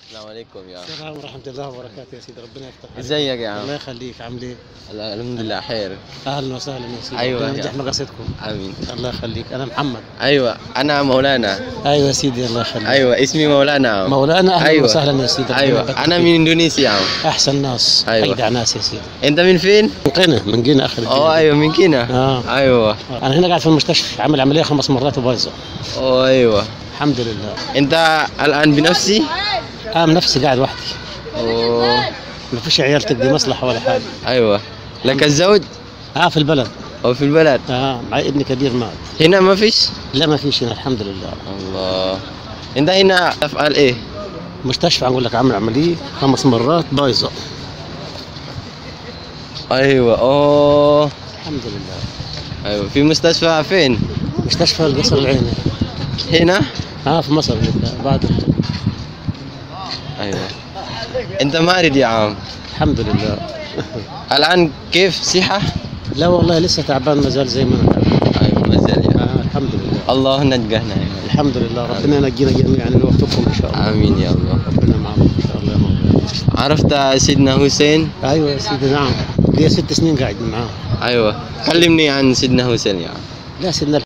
السلام عليكم يا السلام ورحمة الله وبركاته يا سيدي، ربنا يفتح عليك. ازيك يا عم؟ الله يخليك، عامل ايه؟ الحمد لله خير. أهلا وسهلا يا سيدي، أيوة ربنا يا ينجح مقاصدكم. امين. الله يخليك، أنا محمد. ايوه انا مولانا. أيوة يا سيدي، الله يخليك. ايوه اسمي مولانا عم. مولانا، أهلا أيوة. وسهلا يا سيدي. ايوه انا من اندونيسيا عم. أحسن ناس، أيوة. أجدع ناس يا سيدي. انت من فين؟ من قنا آخر الدنيا. ايوه من كينا. ايوه أنا هنا قاعد في المستشفى، عامل عملية 5 مرات وبايظة. ايوه. الحمد لله. انت الان بنفسي؟ من نفسي قاعد وحدي. أوه. ما فيش عيال تقضي مصلحة ولا حاجة. ايوه. لك الزوج؟ في البلد. او في البلد؟ معي ابني كبير مات. هنا ما فيش؟ لا ما فيش هنا، الحمد لله. الله. انت هنا تفعل ايه؟ مستشفى، أقول لك عامل عملية 5 مرات بايظة. ايوه. اوه الحمد لله. ايوه. في مستشفى فين؟ مستشفى القصر العيني. هنا؟ في مصر بعد. ايوه. انت مارد يا عم؟ الحمد لله. الان كيف صحة؟ لا والله لسه تعبان، ما زال زي ما انا تعبان. ايوه ما زال يا الحمد لله. الله نجحنا. الحمد لله، ربنا ينجينا جميعا ويوفقكم ان شاء الله. امين يا الله. ربنا معكم ان شاء الله يا مولانا. عرفت سيدنا حسين؟ ايوه يا سيدي، نعم. لي 6 سنين قاعد معاه. ايوه. كلمني عن سيدنا حسين يا عم. لا، سيدنا